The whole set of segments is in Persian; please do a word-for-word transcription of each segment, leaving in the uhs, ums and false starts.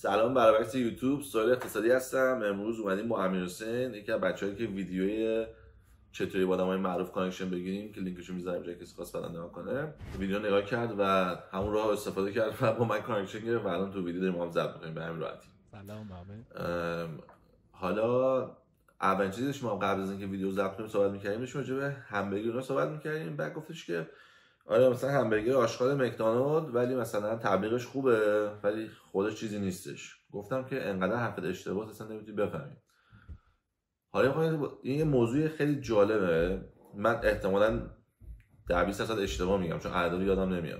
سلام برابرس یوتیوب، سوال اقتصادی هستم. امروز اومدیم با امیرحسین، یکی از بچه‌هایی که ویدیوی چطوری با آدمای معروف کانکشن بگیریم که لینکشو میذارم جای کسی خواست بعدا نگاه کنه، ویدیو نگاه کرد و همون راه استفاده کرد و با من کانکشن گرفت و الان تو ویدیو داریم هم ضبط می‌کنیم به همین راحتی. سلام محمد. حالا اولین چیزی که ما قبل از اینکه ویدیو ضبط کنیم صحبت می‌کردیم راجع به همبرگر رو صحبت می‌کردیم. بعد گفتش که آره مثلا همبرگر آشغال مکدونالد ولی مثلا تبلیغش خوبه ولی خودش چیزی نیستش. گفتم که انقدر حرفت اشتباهه اصلا نمیتونی بفهمی. حالا این موضوع خیلی جالبه، من احتمالاً در بیست درصد اشتباه میگم چون عددی یادم نمیاد،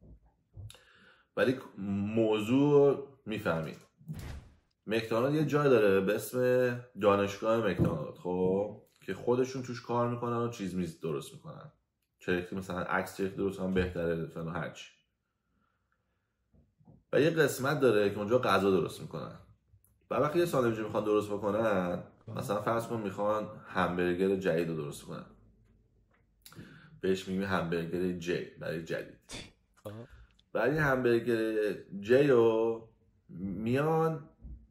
ولی موضوع میفهمید. مکدونالد یه جای داره به اسم دانشگاه مکدونالد، خب که خودشون توش کار میکنن و چیز میز درست میکنن، چرخی مثلا عکس چرخی درست کنن بهتره فلان هرچی. و یه قسمت داره که اونجا غذا درست میکنن. و وقتی یه ساندویچ میخوان درست بکنن، مثلا فرض کن میخوان همبرگر جدید رو درست کنن، بهش میگیم همبرگر جی برای جدید. برای همبرگر جی رو میان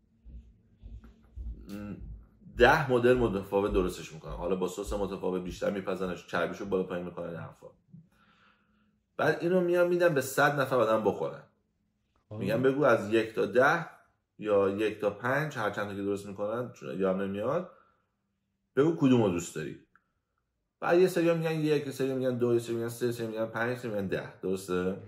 ده مدل متفاوت درستش میکنن، حالا با سس متفاوت، بیشتر میپزنش، چربیشو بالا پایین میکنن این حرفا. بعد اینو میان میدن به صد نفر آدم بخورن. میگن بگو از یک تا ده یا یک تا پنج هر چند تا که درست میکنن چون یادم نمیاد، بگو کدومو دوست داری. بعد یه سری میگن یک، یه سری میگن دو، یه سری میگن سه، یه سری میگن پنج، یه سری میگن ده، درسته؟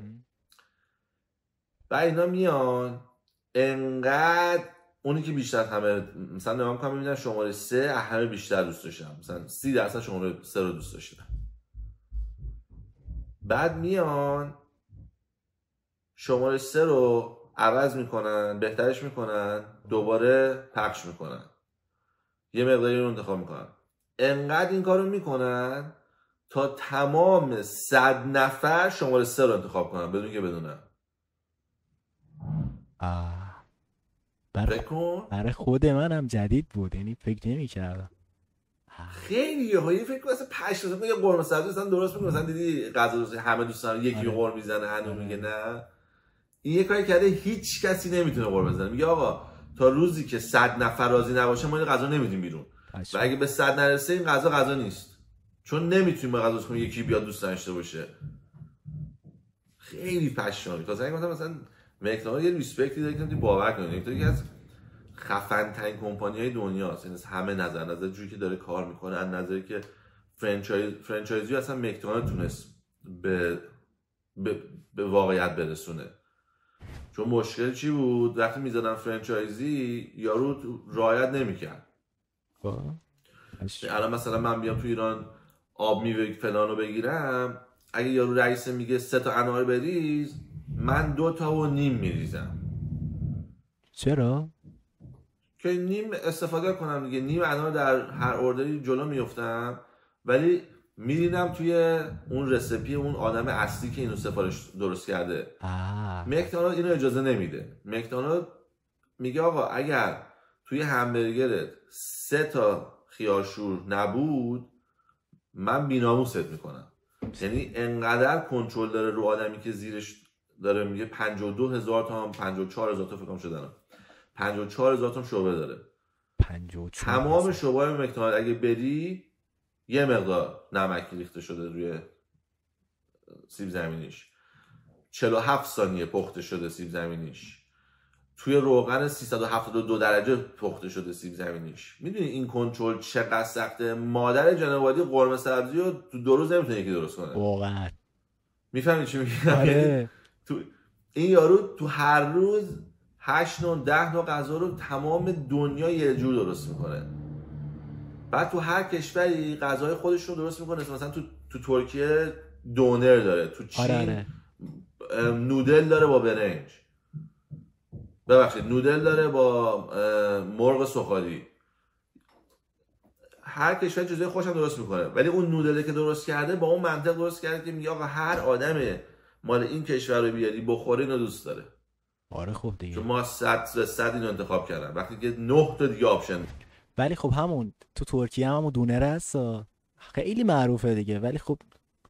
بعد اینا میان انقدر اونی که بیشتر همه مثلا نگاه میکنم میبینن شماره سه همه بیشتر دوست داشتن، مثلا سی درصد شماره سه رو دوست داشتن. بعد میان شماره سه رو عوض میکنن، بهترش میکنن، دوباره پخش میکنن، یه مقداری رو انتخاب میکنن. انقدر این کارو میکنن تا تمام صد نفر شماره سه رو انتخاب کنن بدون که بدونن. آه برای برای خود من هم جدید بود، یعنی فکر نمی کردم. خیلی یه هایی فکر کنم مثلا پشت مثلا یه قرمه سبزی مثلا درست میکنه، مثلا دیدی غذا درست همه دوستان یکی آره. قرمه میزنه هنو آره. میگه نه این یه کاری کرده هیچ کسی نمیتونه قرمه بزنه. میگه آقا تا روزی که صد نفر راضی نباشه ما این غذا نمیدیم بیرون پشت. و اگه به صد نرسه این غذا غذا نیست، چون نمیتونیم با غذا کنیم یکی بیاد دوست داشته باشه. خیلی پشمالی. مثلا مثلا مثلا مکدونالد یه ریسپکتی داره که باور کنید یکی از خفن ترین کمپانی‌های دنیاست، یعنی همه نظر نظر جوری که داره کار میکنه، از نظری که فرانچایز فرانچایزی اصلا مکدونالد تونست به به, به واقعیت برسونه. چون مشکل چی بود؟ وقتی میزدن فرانچایزی یارو رعایت نمیکرد. الان مثلا من بیام تو ایران آب میوه فلانو بگیرم، اگه یارو رئیس میگه سه تا انار بریز، من دو تا و نیم میریزم. چرا؟ که نیم استفاده کنم دیگه. نیم انار در هر اوردری جلو میفتم ولی میرینم توی اون رسیپی اون آدم اصلی که اینو سفارش درست کرده. مکدونالد اینو اجازه نمیده. مکدونالد میگه آقا اگر توی همبرگرت سه تا خیارشور نبود من بی‌ناموست میکنم. یعنی انقدر کنترل داره رو آدمی که زیرش داره. میگه پنجاه و دو هزار تا هم پنجاه و چهار هزار تا فکرام شدن پنجاه و چهار هزار تا شعبه داره. پنجاه و چهار تمام شعبه‌های مکدونالد اگه بری یه مقدار نمک ریخته شده روی سیب زمینیش، چهل و هفت ثانیه پخته شده سیب زمینیش، توی روغن سیصد و هفتاد و دو درجه پخته شده سیب زمینیش. میدونی این کنترل چقدر سخته؟ مادر جنوالی قرمه سبزی رو تو دو روز نمیتونه یکی درست کنه واقعا. میفهمی چی میگم؟ آره. تو این یارو تو هر روز هشت نوع ده نوع غذا رو تمام دنیا یه جور درست میکنه. بعد تو هر کشوری غذای خودش رو درست میکنه. مثلا تو تو ترکیه دونر داره، تو چین آره آره. نودل داره با برنج، ببخشید نودل داره با مرغ سوخاری. هر کشور چیزای خودش هم درست میکنه، ولی اون نودلی که درست کرده با اون منطق درست کرده که میگه آقا هر آدم مال این کشور رو بیاری بخوره اینو دوست داره. آره خب دیگه، چون ما صد صد اینو انتخاب کردم وقتی که نه تا دیگه آپشن. ولی خب همون تو ترکیه هم همون دونر هست خیلی معروفه دیگه، ولی خب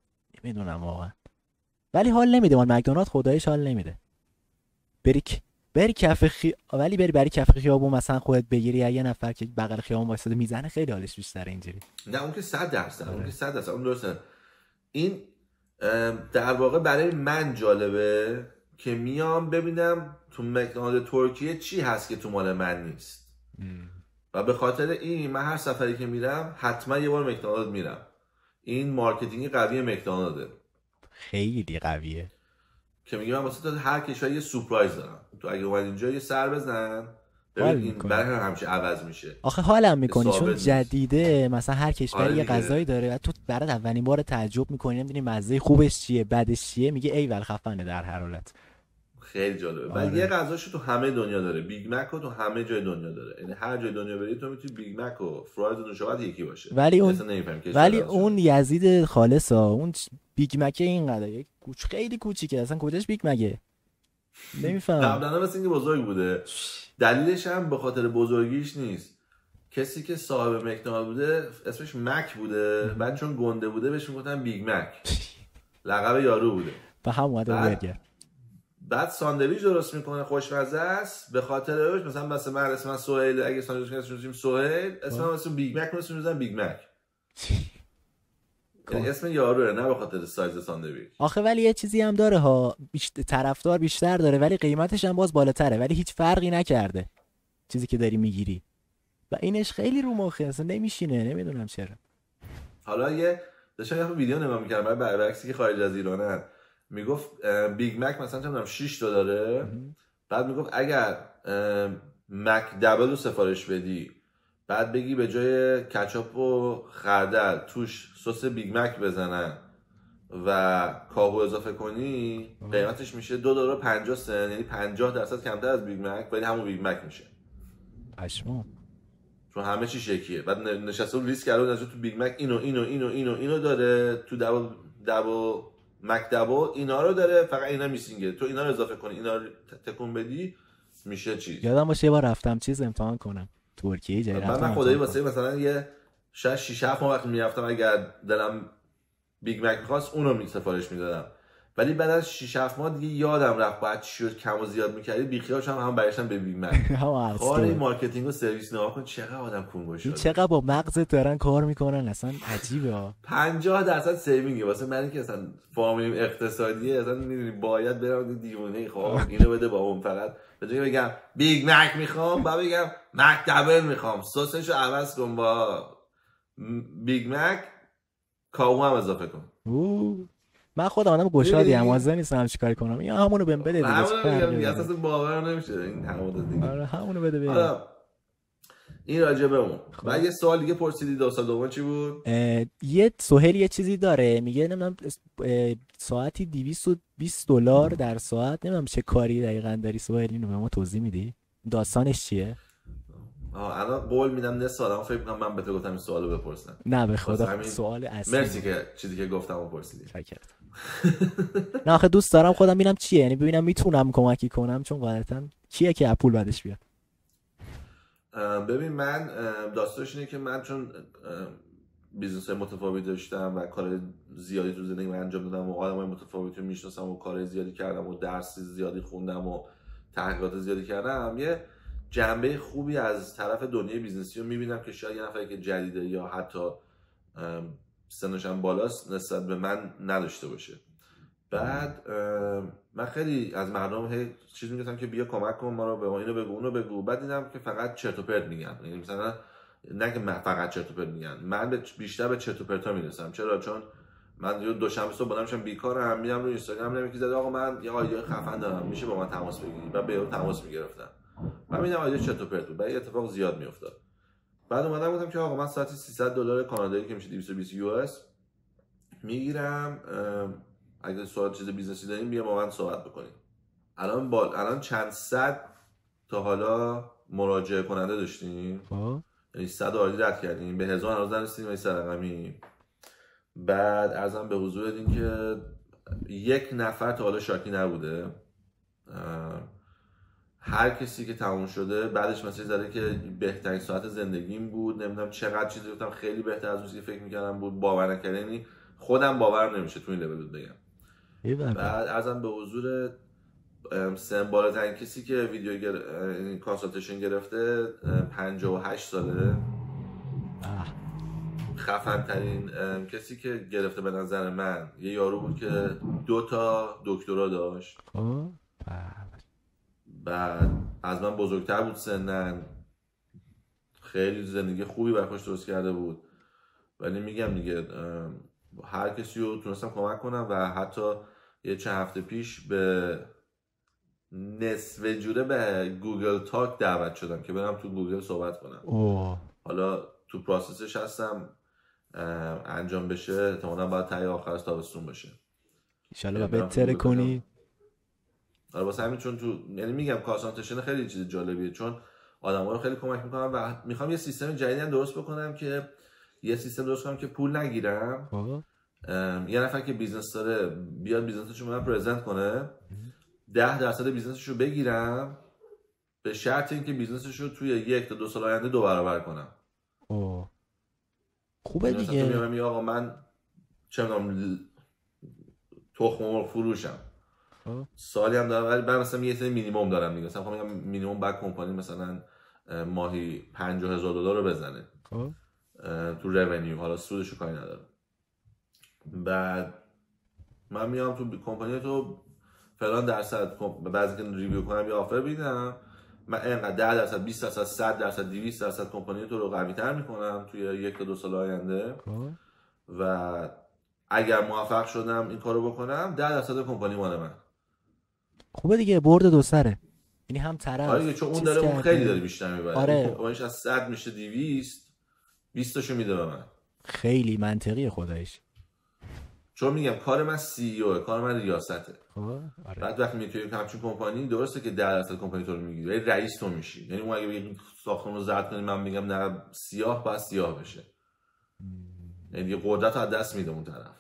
نمیدونم واقعا. ولی حال نمیده، مال مکدونالد خداییش حال نمیده. بری بری کف خی... ولی بری بری کف خیابون مثلا خودت بگیری یه نفر که بغل خیابون وایساده میزنه خیلی حالش بیشتره اینجوری. نه اون که صد درصد اون که صد درصد اون درسته. این در واقع برای من جالبه که میام ببینم تو مکدونالد ترکیه چی هست که تو مال من نیست ام. و به خاطر این من هر سفری که میرم حتما یه بار مکدونالد میرم. این مارکتینگ قوی مکدونالده، خیلی قویه که میگم من واسه هر کشوری یه سورپرایز دارم. تو اگه اومد اینجا یه سر بزن ببین این برای همیشه عوض میشه. آخه حالم میکنی چون جدیده مثلا هر کشوری آره یه غذایی داره و تو برات اولین بار تعجب میکنی نمیدونی مزه خوبش چیه بدش چیه، میگه ایول خفنه در هر حالت. خیلی جالبه. آره. و یه غذاشو تو همه دنیا داره. بیگ مک رو تو همه جای دنیا داره. یعنی هر جای دنیا بری تو میتونی بیگ مک و فرایز و نوشابه یکی باشه. ولی اون ولی اون یزید خالصا اون بیگ مک اینقدر یک کوچ خیلی کوچیکه اصلا کجاش بیگ مکه نمیفهمم. قبلا مثلا اینکه بزرگ بوده. دلیلش هم به خاطر بزرگیش نیست. کسی که صاحب مکدونالد بوده اسمش مک بوده، بعد چون گنده بوده بهش میگفتن بیگ مک. لقب یارو بوده. به هم اومده برگر. بعد ساندویچ درست میکنه خوشمزه است، به خاطر اونش مثلا مثلا من اسم من سهیل، اگه ساندویچ کنیم سهیل، اسم من مثلا بیگ مک مثلا میذارم بیگ مک. یعنی اسم یاروه نه به خاطر سایز ساندویچ. آخه ولی یه چیزی هم داره ها، بیشتر طرفدار بیشتر داره ولی قیمتش هم باز بالاتره ولی هیچ فرقی نکرده چیزی که داری میگیری و اینش خیلی رو مخه اصلا نمیشینه. نمیدونم چرا. حالا یه داشتم یه ویدیو نگاه می‌کردم برای برعکسی که خارج از ایرانه، میگفت بیگ مک مثلا چند شش تا داره، بعد میگفت اگر مک دبل رو سفارش بدی بعد بگی به جای کچاپ و خردل توش سس بیگ مک بزنن و کاهو اضافه کنی قیمتش میشه دو دلار و پنجاه سنت، یعنی پنجاه درصد کمتر از بیگ مک ولی همون بیگ مک میشه. پشمام. چون همه چی شکیه. بعد نشسته و لیست کرده تو بیگ مک اینو اینو اینو اینو اینو داره، تو دبل دبل مک دبل اینا رو داره، فقط اینا میسینگه. تو اینا رو اضافه کنی اینا رو تکون بدی میشه چیز. یادم باشه یه بار رفتم چیز امتحان کنم ترکیه جای رفتم. من خدایی واسه مثلا یه شش شش هفت ماه وقتی میرفتم اگر دلم بیگ مک می‌خواست اونو می سفارش میدادم، ولی بعد از شش هفت ماه دیگه یادم رفت بعد چی شد کم و زیاد می‌کردی بیخیال شدم هم برگشتم به بیگ مک. خاله مارکتینگ و سرویس نگاه کن چقدر آدم کنگو شده، چقدر با مغزت دارن کار میکنن اصلا عجیبه. پنجاه درصد سیوینگه واسه من که اصلا فامیلیم اقتصادیه اصلا میدونی باید برم دیوونه خب اینو بده با اون فقط به جای بگم بیگ مک میخوام بعد بگم مک دبل میخوام سسشو عوض کن با بیگ مک کاهو هم اضافه کن. اوه من خودم آدم گشادی ام واسه نیستم چیکار کنم یا همونو بهم بده دیگه. همونو اساسا باور نمیشه این همونو دیگه. آره همونو بده بده. این راجع به اون. بعد یه سوال دیگه پرسیدی داستان دوم چی بود؟ یه سهیل یه چیزی داره میگه نمیدونم ساعتی دویست و بیست دلار در ساعت، نمیدونم چه کاری دقیقاً داری سهیل اینو به ما توضیح میدی؟ داستانش چیه؟ آه الان قول میدم نه سوالم فکر کنم من به تو گفتم این سوالو بپرسم. نه به خدا سوال اصلی. مرسی که چیزی که گفتم و پرسیدی. شکرت. نه آخه دوست دارم خودم ببینم چیه، یعنی ببینم میتونم کمکی کنم چون غالبا کیه که پول بعدش بیاد. ببین من داستانش اینه که من چون بیزنس متفاوتی داشتم و کار زیادی تو زندگی من انجام دادم و آدمای متفاوتی رو میشناسم و کار زیادی کردم و درس زیادی خوندم و تحقیقات زیادی کردم، یه جنبه خوبی از طرف دنیای بیزنسی رو میبینم که شاید یه نفری که جدیده یا حتی سنش هم بالاست نسبت به من نداشته باشه. بعد من خیلی از مردم هی چیز میگفتم که بیا کمک کن ما رو، به ما اینو بگو اونو بگو، بعد دیدم که فقط چرت و پرت میگن. یعنی مثلا نه که فقط چرت و پرت میگن، من بیشتر به چرت و پرتا میرسم. چرا؟ چون من دوشنبه صبح بلند میشم بیکارم میرم روی اینستاگرام میبینم که زده آقا من یه ایده خفن دارم میشه با من تماس بگیری، بعد به اون تماس میگرفتم من میدم ایده چرت و پرت بود، بعد اتفاق زیاد میافتاد. بعد اومدم گفتم که آقا من ساعتی سیصد دلار کانادایی که میشه دویست و بیست یو اس میگیرم، اگه سوال چیز بیزنسی دارین بیا با من صحبت بکنیم. الان با الان چند صد تا حالا مراجعه کننده داشتیم، یعنی صد آردی رد کردیم، به هزار هنوز نرسیدیم این سرقمی. بعد ارزم به حضور این که یک نفر تا حالا شاکی نبوده. هر کسی که تموم شده بعدش مسیج زده که بهترین ساعت زندگیم بود، نمیدونم چقدر چیزی گفتم خیلی بهتر از اون چیزی فکر میکردم بود، باور نکردنی خودم باور نمیشه تو این لول بگم. بعد ازم به حضور سن بالاترین کسی که ویدیو گر... کانسالتیشن گرفته پنجاه و هشت ساله. خفن ترین کسی که گرفته به نظر من یه یارو بود که دو تا دکترا داشت. بعد از من بزرگتر بود سنن، خیلی زندگی خوبی برای خودش درست کرده بود. ولی میگم دیگه هر کسی رو تونستم کمک کنم و حتی یه چند هفته پیش به نصف جوره به گوگل تاک دعوت شدم که برم تو گوگل صحبت کنم. اوه. حالا تو پروسسش هستم، انجام بشه احتمالاً باید تایی آخر از تابستون باشه ان شاء الله بهتره کنی. آره واسه همین، چون تو یعنی میگم کانسالتیشن خیلی چیز جالبیه، چون آدما رو خیلی کمک میکنم و میخوام یه سیستم جدیدی هم درست بکنم که یه سیستم درست کنم که پول نگیرم. یه نفر که بیزنس داره بیاد بیزنسشو به من پرزنت کنه، ده درصد بیزنسشو بگیرم به شرط اینکه بیزنسشو توی یک تا دو سال آینده دو برابر کنم. اوه خوبه دیگه. مثلا میگم آقا من چه میدونم تخم مرغ فروشم سالی هم دارم، ولی من مثلا یه سری مینیمم دارم دیگه. مثلا میگم مینیمم بعد کمپانی مثلا ماهی پنجاه هزار دلار رو بزنه تو رونیو، حالا سودشو کاری نداره. بعد من میام تو کمپانی تو فلان درصد بعضی که ریویو کنم یا آفر میدم، من اینقدر ده درصد بیست درصد صد درصد دویست درصد کمپانی تو رو قوی تر میکنم توی یک تا دو سال آینده و اگر موفق شدم این کارو بکنم ده درصد کمپانی مال من. خوبه دیگه، برد دو سره. یعنی هم طرف آره چون اون داره اون خیلی داره بیشتر میبره. آره. کمپانیش از صد میشه دویست، بیست تاشو میده به من. خیلی منطقیه خدایش. چون میگم کار من سی ای او، کار من ریاسته. آره. بعد وقتی میای توی همچین کمپانی درسته که ده درصد کمپانی تو رو میگیری ولی رئیس تو میشی. یعنی اون اگه بگه ساختمون رو زرد کنی من میگم نه سیاه باید سیاه بشه. یعنی یه قدرت رو از دست میده اون طرف.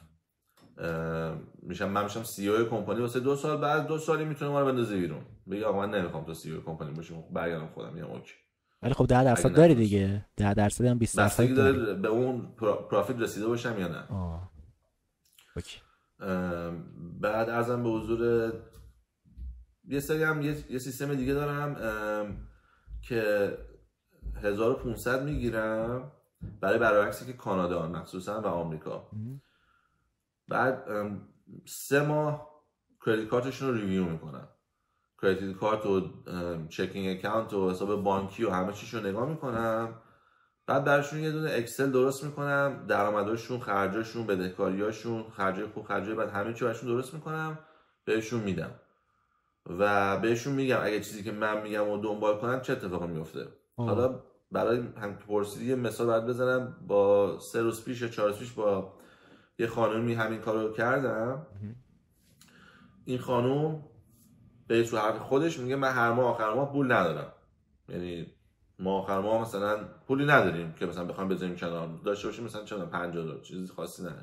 میشم من میشم سی ای او کمپانی واسه دو سال، بعد دو سالی میتونه ما رو بندازه بیرون. بگی آقا من نمیخوام تو سی ای او کمپانی باشم، برگردم خودم میام اوکی. ولی خب ده درصد داری دیگه. ده درصد هم بیست درصد داره به اون پروفیت رسیده باشم یا نه. آه. اوکی. بعد ازم به حضور یه سری هم یه, یه سیستم دیگه دارم که هزار و پانصد میگیرم برای برعکسی که کانادا مخصوصا و آمریکا. بعد سه ماه کریدیت کارتشون رو ریویو میکنم، کریدیت کارت و چکینگ اکانت و حساب بانکی و همه چیشو نگاه میکنم. بعد براشون یه دونه اکسل درست میکنم، درآمداشون، خرجاشون، بدهکاریاشون، خرجای خوب، خرجای بد، همه چی براشون درست میکنم، بهشون میدم و بهشون میگم اگه چیزی که من میگم و دنبال کنم چه اتفاقی میفته. حالا برای هم پرسیدی یه مثال باید بزنم. با سه روز پیش یا چهار روز پیش با یه خانومی همین کارو کردم. این خانوم به تو حرف خودش میگه من هر ماه آخر ماه پول ندارم، یعنی ما آخر ماه مثلا پولی نداریم که مثلا بخوام بذاریم کنار، داشته باشیم مثلا چند پنجاه دلار، چیزی خاصی نه.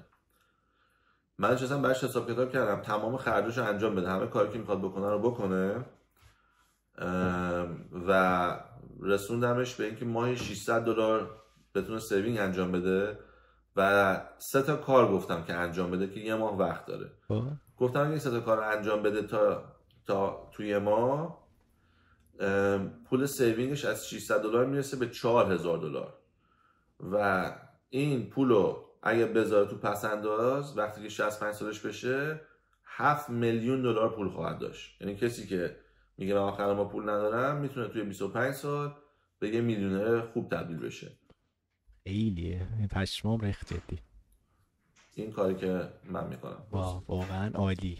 من نشستم براش حساب کتاب کردم، تمام خرجاشو انجام بده، همه کاری که میخواد بکنه رو بکنه و رسوندمش به اینکه ماهی ششصد دلار بتونه سیوینگ انجام بده و سه تا کار گفتم که انجام بده که یه ماه وقت داره. گفتم این سه تا کار انجام بده تا تا توی ماه پول سیوینگش از ششصد دلار میرسه به چهار هزار دلار و این پولو اگه بذاره تو پس انداز وقتی که شصت و پنج سالش بشه هفت میلیون دلار پول خواهد داشت. یعنی کسی که میگه من آخر ما پول ندارم میتونه توی بیست و پنج سال به یه میلیونر خوب تبدیل بشه. خیلیه، پشمام ریخت جدی. این کاری که من میکنم واقعا عالی.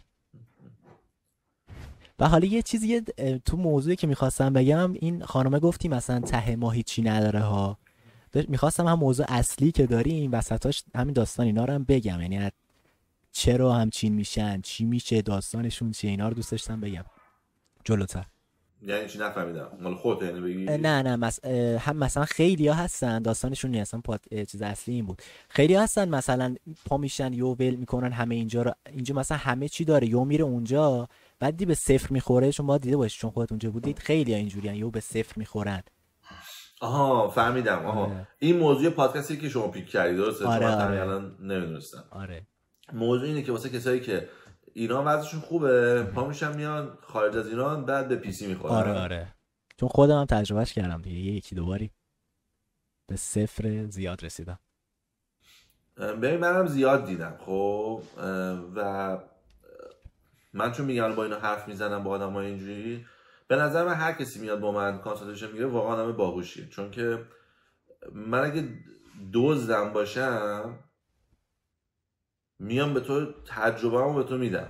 و حالا یه چیزی تو موضوعی که میخواستم بگم، این خانمه گفتی مثلا ته ما هیچی نداره ها، میخواستم هم موضوع اصلی که داریم وسطاش همین داستان اینا رو هم بگم، یعنی چرا همچین میشن، چی میشه، داستانشون چیه، اینا رو دوست داشتم بگم جلوتر. یعنی چی نفهمیدم؟ مال خودت یعنی بگی؟ نه نه مس... هم مثلا خیلی ها هستن داستانشون نیست، اصلا پاد... چیز اصلی این بود. خیلی ها هستن مثلا پا میشن یو ول میکنن همه اینجا رو، اینجا مثلا همه چی داره، یو میره اونجا بعد دی به صفر میخوره. چون باید دیده باشید، چون خودت اونجا بودید، خیلی ها اینجوریان، یو به صفر میخورن. آها فهمیدم. آها آره. این موضوع پادکستی که شما پیک کردید درسته؟ آره من آره. الان نمیدونستم. آره موضوع اینه که واسه کسایی که ایران وضعشون خوبه، پا میشن میان خارج از ایران بعد به پیسی میخورن. آره آره، چون خودم هم تجربهش کردم دیگه، یکی دو باری به صفر زیاد رسیدم. ببین منم زیاد دیدم خب، و من چون میگم با اینا حرف میزنم با آدمای اینجوری، به نظر من هر کسی میاد با من کانسالتیشن میگیره واقعا آدم باهوشیه، چون که من اگه دزدم باشم میام به تو تجربه‌مو به تو میدم،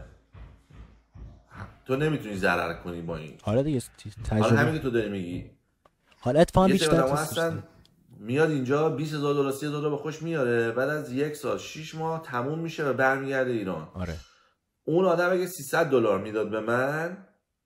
تو نمیتونی ضرر کنی با این. حالا دیگه حالا تجربه همین که تو داری میگی، حالا اتفاقا یه سری بیشتر آدم تو هستن میاد اینجا بیست هزار دلار سی هزار دلار به خوش میاره، بعد از یک سال شش ماه تموم میشه و برمیگرده ایران. آره اون آدم اگه سیصد دلار میداد به من،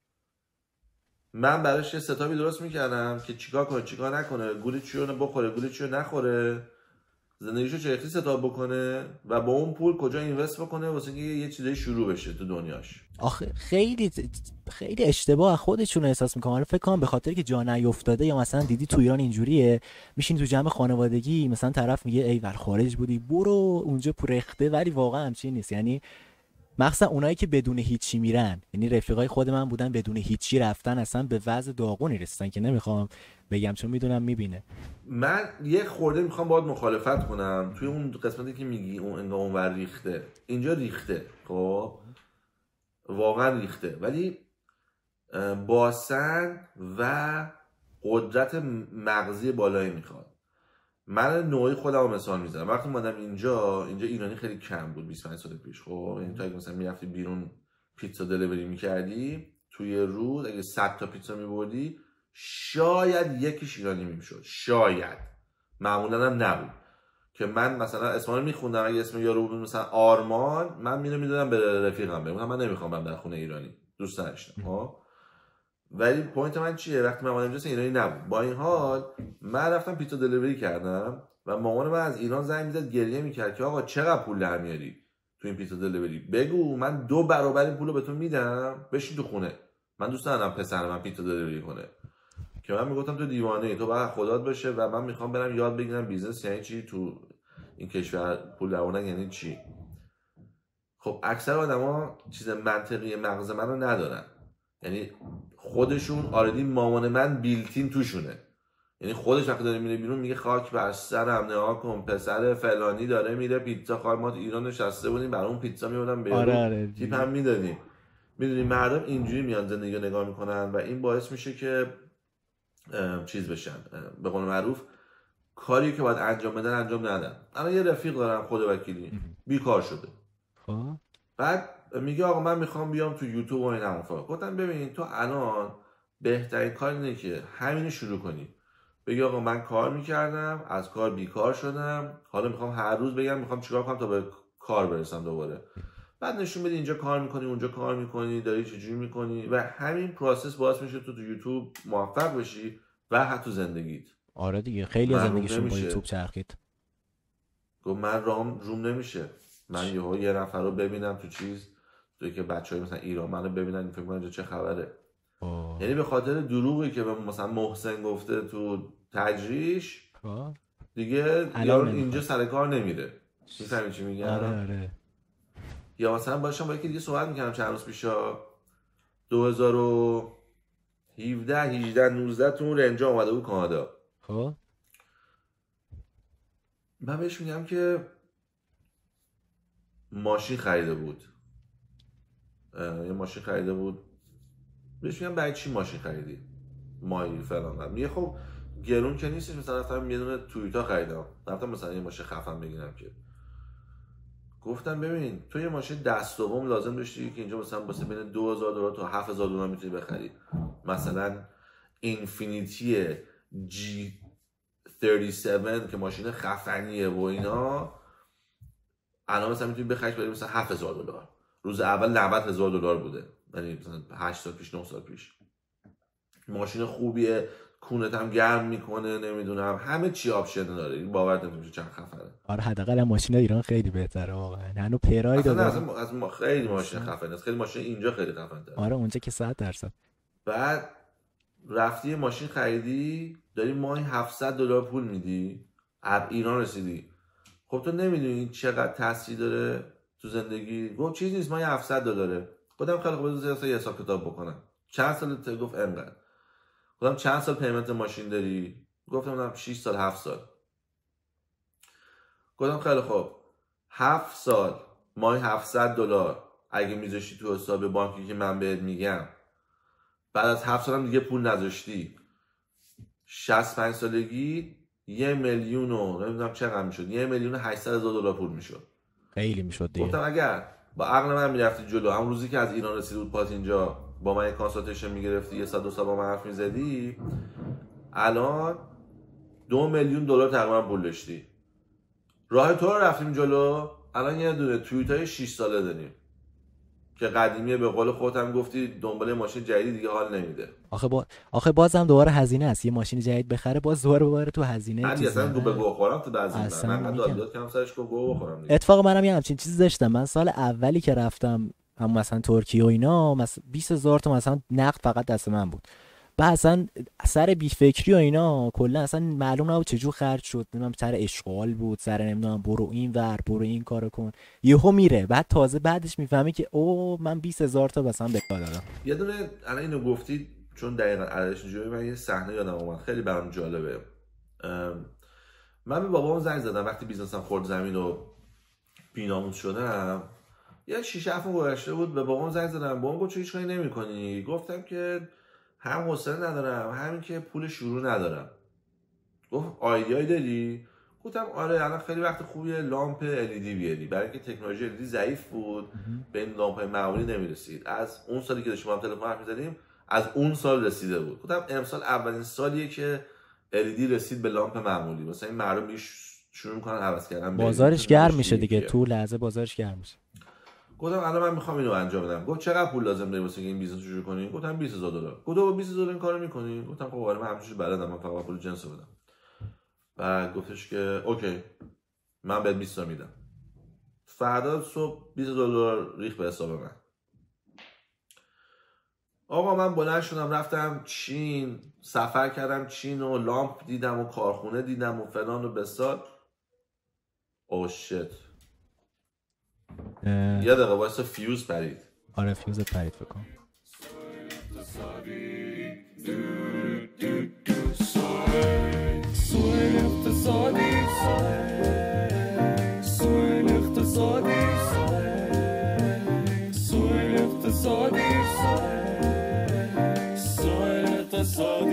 من براش یه ستاپی درست میکردم که چیکار کنه چیکار نکنه، گولی چیو بخوره گولی چیو نخوره، زندگیشو چه ستاپ بکنه و با اون پول کجا اینوست بکنه واسه اینکه یه چیزی شروع بشه تو دنیاش. آخه خیلی خیلی اشتباه خودشون احساس میکنم. فکر کنم به خاطر که جا نیافتاده، یا مثلا دیدی تو ایران اینجوریه، میشین تو جمع خانوادگی مثلا طرف میگه ای ور خارج بودی برو اونجا پرخته، ولی واقعا همچین نیست. یعنی مخصوصا اونایی که بدون هیچی میرن، یعنی رفیقای خود من بودن بدون هیچی رفتن، اصلا به وضع داغونی رسیدن که نمیخوام بگم چون میدونم میبینه. من یه خورده میخوام باهات مخالفت کنم توی اون قسمتی که میگی اون انگار اونور ریخته، اینجا ریخته خب واقعا ریخته، ولی باسن و قدرت مغزی بالایی میخواد. من نوعی خودم رو مثال میزنم، وقتی اومدم اینجا اینجا ایرانی خیلی کم بود بیست و پنج سال پیش خب، یعنی تو اگه مثلا میرفتی بیرون پیتزا دلیوری میکردی توی روز اگه صد تا پیتزا میبردی شاید یکیش ایرانی میشد، شاید، معمولا هم نبود. که من مثلا اسما رو میخوندم، اگه اسم یارو بود مثلا آرمان، من میرم میدادم به رفیقم بگم من نمیخوام برم در خونه ایرانی، دوست نداشتم ها. ولی پوینت من چیه، وقتی من اومدم اینجا ایرانی نبود، با این حال من رفتم پیتزا دلیوری کردم و مامان من از ایران زنگ میزد گریه میکرد که آقا چقدر پول در میاری تو این پیتزا دلیوری، بگو من دو برابر این پولو بهتون میدم بشین تو خونه، من دوست ندارم پسر من پیتزا دلیوری کنه. که من میگفتم تو دیوانه ای، تو باید خدات باشه و من میخوام برم یاد بگیرم بیزنس یعنی چی تو این کشور، پول درآوردن یعنی چی. خب اکثر آدما چیز منطقی مغز منو ندارن، یعنی خودشون آردی مامان من بیلتین توشونه، یعنی خودش وقتی داره میره بیرون میگه خاک بر سرم نگاه کن پسر فلانی داره میره پیتزا خواهد، ما تو ایران نشسته بودیم برای اون پیتزا میبردم به آره آره تیپ هم میدادیم. میدونی مردم اینجوری میان زندگی رو نگاه میکنن و این باعث میشه که چیز بشن، به قول معروف کاری که باید انجام بدن انجام ندن. الان یه رفیق دارم خود وکیلی بیکار شده، خب بعد میگه آقا من میخوام بیام تو یوتیوب و این حرفا. گفتم ببین تو الان بهترین کار اینه که همینو شروع کنی، بگی آقا من کار میکردم از کار بیکار شدم، حالا میخوام هر روز بگم میخوام چیکار کنم تا به کار برسم دوباره، بعد نشون بدی اینجا کار میکنی اونجا کار میکنی داری چجوری میکنی و همین پروسس باعث میشه تو تو یوتیوب موفق بشی و حتی زندگیت. آره دیگه خیلی از زندگیشون با یوتیوب چرخید. گفت من رام روم نمیشه، من یهو یه نفر رو ببینم تو چیز توی که بچهای مثلا ایران منو ببینن فکر کنن اینجا چه خبره. آه. یعنی به خاطر دروغی که به مثلا محسن گفته تو تجریش آه. دیگه یارو اینجا سر کار نمیره. میفهمی چی میگم؟ آره آره. یا مثلا باشم با یکی دیگه صحبت میکردم چند روز پیشا، دو هزار و هفده هجده نوزده تو رنجا اومده بود کانادا. خب من بهش میگم که ماشین خریده بود، یه ماشین خریده بود، بهش میگم برای چی ماشین خریدی مایی فلان، میگه خب گرون که نیستش، مثلا رفتم یه دونه تویوتا خریدم، رفتم مثلا یه ماشین خفن بگیرم که. گفتم ببین تو یه ماشین دست دوم لازم داشتی که اینجا مثلا واسه بین دو هزار دلار تا هفت هزار دلار میتونی بخری، مثلا اینفینیتی جی سی سی هفت که ماشین خفنیه و اینا الان مثلا میتونی بخریش برای مثلا هفت هزار دلار، روز اول نود هزار دلار بوده، یعنی مثلا هشت سال پیش نه سال پیش. ماشین خوبیه، کونت هم گرم میکنه، نمیدونم همه چی آپشن داره، این باور نمیشه چند خفنه. آره حداقل ماشین ایران خیلی بهتره واقعا، هنو پرای داره. اصلا از ما خیلی ماشین خفنه است، خیلی ماشین اینجا خیلی خفن تره. آره اونجا که صد درصد. بعد رفتی ماشین خریدی داری ماهی هفتصد دلار پول میدی، از ایران رسیدی، خب تو نمیدونی چقدر تاثیر داره تو زندگی؟ گفت چیز نیست، ما یه هفتصد دلاره. گفتم خیلی خوب، بذار یه حساب کتاب بکنم. چند سالته؟ گفت انقدر. گفتم چند سال پیمنت ماشین داری؟ گفتم شش سال هفت سال. گفتم خیلی خوب، هفت سال ماهی هفتصد دلار اگه میذاشتی تو حساب بانکی که من بهت میگم، بعد از هفت سالم دیگه پول نذاشتی، شصت و پنج سالگی یه میلیون و نمیدونم چقدر میشد، یه میلیون و هشتصد هزار دلار پول میشد. خیلی میشد دیگه. گفتم اگر با عقل من میرفتی جلو، همون روزی که از ایران رسیده بود پات اینجا، با من یک کانسالتیشن میگرفتی، یه ساعت دو ساعت با من حرف میزدی، الان دو میلیون دلار تقریبا پول داشتی. راه تو رو رفتیم جلو، الان یه دونه تویوتای شش ساله داریم که قدیمیه، به قول خودت هم گفتی دنبال ماشین جدید دیگه حال نمیده. آخه با... آخه بازم دوباره هزینه است، یه ماشین جدید بخره باز دوباره ببره تو هزینه. من اصلا گو به گو خورم تو بعضی من من داد داد کم سرش گو گو بخورم دیگه. اتفاق منم یه همچین چیزی داشتم. من سال اولی که رفتم هم مثلا ترکیه و اینا، مثلا بیست هزار تا مثلا نقد فقط دست من بود. بعد اصلا سر بی فکری و اینا کلا اصلا معلوم نبود چجور خرج شد. نمیدونم سر اشغال بود، سر نمیدونم برو این ور برو این کارو کن، یهو میره. بعد تازه بعدش میفهمی که او من بیست هزار تا مثلا به کار دادم. یه دونه الان اینو گفتی چون دقیقاً عددش اینجوریه، من یه صحنه یادم اومد خیلی برام جالبه. من به بابام زنگ زدم وقتی بیزنسم خورد زمین و بی‌ناموس شدم، یه شش هفت ماه گذشته بود. به بابام زنگ زدم، بابام گفت چه هیچ کاری نمی‌کنی؟ گفتم که هم حوصله ندارم، همین که پول شروع ندارم. گفت آیدیایی داری؟ گفتم آره، الان خیلی وقت خوبیه لامپ ال ای دی بیاری، برای اینکه تکنولوژی ال ای دی ضعیف بود، به این لامپ‌های معمولی نمی‌رسید. از اون سالی که داشتیم با هم تلفن حرف می‌زدیم از اون سال رسیده بود. گفتم امسال اولین سالیه که ال ای دی رسید به لامپ معمولی، مثلا این مردم میش شروع می‌کنن عوض کردن، بازارش گرم میشه دیگه، تو لحظه بازارش گرم میشه. گفتم الان من میخوام اینو انجام بدم. گفت چقدر پول لازم داری واسه این بیزنس شروع کنی؟ گفتم بیست هزار دلار. گفت با بیست هزار این کارو می‌کنی؟ گفتم خب آره من همینجوری بلدم، من فقط پول جنس بدم. بعد گفتش که اوکی من بهت بیست تا میدم. فردا صبح بیست هزار دلار ریخت به حساب من. آقا من بلند شدم رفتم چین، سفر کردم چین و لامپ دیدم و کارخونه دیدم و فلان و بسار. او شت یه دقیقه واسه فیوز پرید. آره فیوز پرید بکن. So